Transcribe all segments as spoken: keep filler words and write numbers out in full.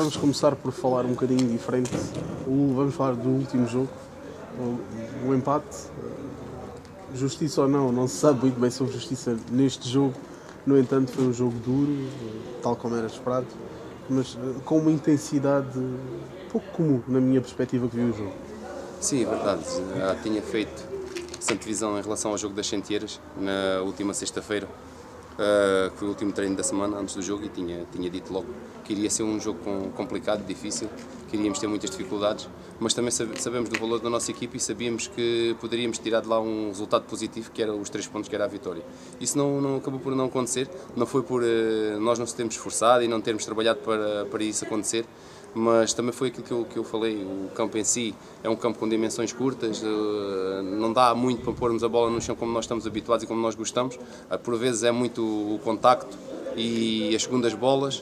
vamos começar por falar um bocadinho diferente. O, vamos falar do último jogo, o, o empate. Justiça ou não, não se sabe muito bem sobre justiça neste jogo. No entanto, foi um jogo duro, tal como era esperado, mas com uma intensidade pouco comum, na minha perspectiva, que vi o jogo. Sim, é verdade. Já tinha feito essa antevisão em relação ao jogo das Sentieiras na última sexta-feira, uh, que foi o último treino da semana antes do jogo, e tinha, tinha dito logo que iria ser um jogo complicado, difícil, que iríamos ter muitas dificuldades, mas também sabemos do valor da nossa equipe e sabíamos que poderíamos tirar de lá um resultado positivo, que era os três pontos, que era a vitória. Isso não, não acabou por não acontecer, não foi por uh, nós não se termos esforçado e não termos trabalhado para, para isso acontecer, mas também foi aquilo que eu, que eu falei. O campo em si é um campo com dimensões curtas, uh, não dá muito para pormos a bola no chão como nós estamos habituados e como nós gostamos, uh, por vezes é muito o contacto e as segundas bolas.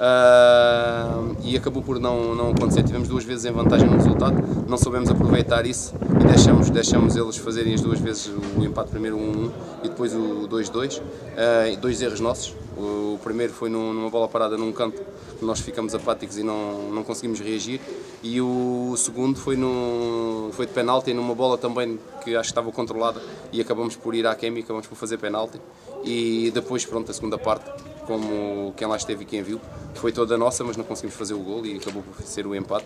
Uh, e acabou por não, não acontecer. Tivemos duas vezes em vantagem no resultado, não soubemos aproveitar isso e deixamos, deixamos eles fazerem as duas vezes o empate, primeiro um um e depois o dois dois, uh, dois erros nossos. O primeiro foi numa bola parada num canto, nós ficamos apáticos e não, não conseguimos reagir, e o segundo foi, no, foi de penalti, numa bola também que acho que estava controlada, e acabamos por ir à queima e acabamos por fazer penalti. E depois, pronto, a segunda parte, como quem lá esteve e quem viu, foi toda nossa, mas não conseguimos fazer o gol e acabou por ser o empate.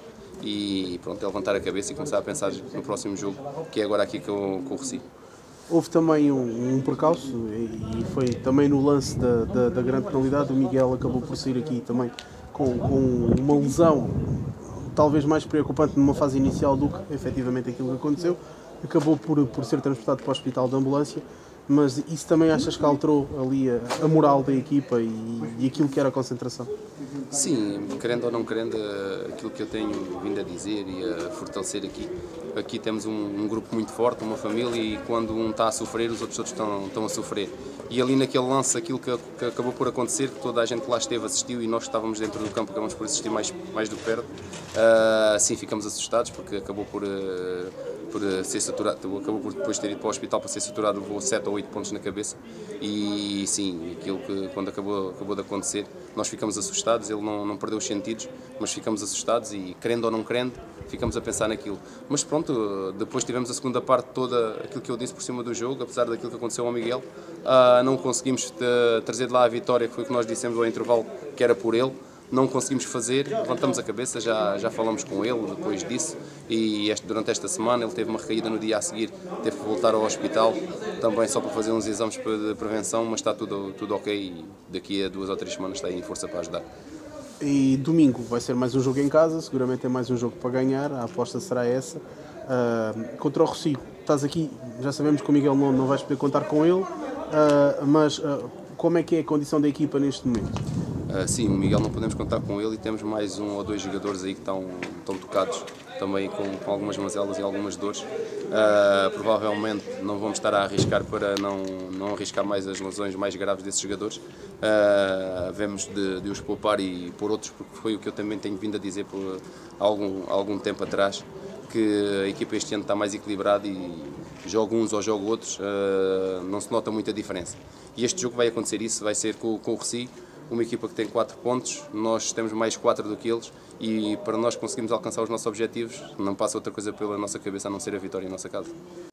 E pronto, é levantar a cabeça e começar a pensar no próximo jogo, que é agora aqui com, com o Recife. Houve também um, um percalço, e foi também no lance da, da, da grande penalidade. O Miguel acabou por sair aqui também com, com uma lesão talvez mais preocupante numa fase inicial do que efetivamente aquilo que aconteceu. Acabou por, por ser transportado para o hospital de ambulância, mas isso também achas que alterou ali a, a moral da equipa e, e aquilo que era a concentração? Sim, querendo ou não querendo, aquilo que eu tenho vindo a dizer e a fortalecer aqui, aqui temos um, um grupo muito forte, uma família, e quando um está a sofrer, os outros todos estão, estão a sofrer. E ali naquele lance, aquilo que, que acabou por acontecer, que toda a gente que lá esteve assistiu, e nós que estávamos dentro do campo acabamos por assistir mais, mais do que perto, uh, sim, ficamos assustados, porque acabou por, uh, por ser saturado, acabou por depois ter ido para o hospital para ser saturado, levou sete ou oito pontos na cabeça, e sim, aquilo que quando acabou, acabou de acontecer, nós ficamos assustados. Ele não, não perdeu os sentidos, mas ficamos assustados e, querendo ou não querendo, ficamos a pensar naquilo. Mas pronto, depois tivemos a segunda parte toda, aquilo que eu disse por cima do jogo, apesar daquilo que aconteceu ao Miguel, uh, não conseguimos de, trazer de lá a vitória, que foi o que nós dissemos ao intervalo, que era por ele. Não conseguimos fazer, levantamos a cabeça, já, já falamos com ele depois disso, e este, durante esta semana ele teve uma recaída no dia a seguir, teve que voltar ao hospital, também só para fazer uns exames de prevenção, mas está tudo, tudo ok, e daqui a duas ou três semanas está aí em força para ajudar. E domingo vai ser mais um jogo em casa, seguramente é mais um jogo para ganhar, a aposta será essa. Uh, contra o Recife, estás aqui, já sabemos que o Miguel não, não vais poder contar com ele, uh, mas uh, como é que é a condição da equipa neste momento? Uh, sim, o Miguel não podemos contar com ele, e temos mais um ou dois jogadores aí que estão, estão tocados, também com, com algumas mazelas e algumas dores. Uh, provavelmente não vamos estar a arriscar para não, não arriscar mais as lesões mais graves desses jogadores. Uh, Vemos de, de os poupar e por outros, porque foi o que eu também tenho vindo a dizer por algum, algum tempo atrás, que a equipa este ano está mais equilibrada e joga uns ou joga outros, uh, não se nota muita diferença. E este jogo vai acontecer isso, vai ser com, com o Recife, uma equipa que tem quatro pontos, nós temos mais quatro do que eles, e para nós conseguirmos alcançar os nossos objetivos não passa outra coisa pela nossa cabeça a não ser a vitória em nossa casa.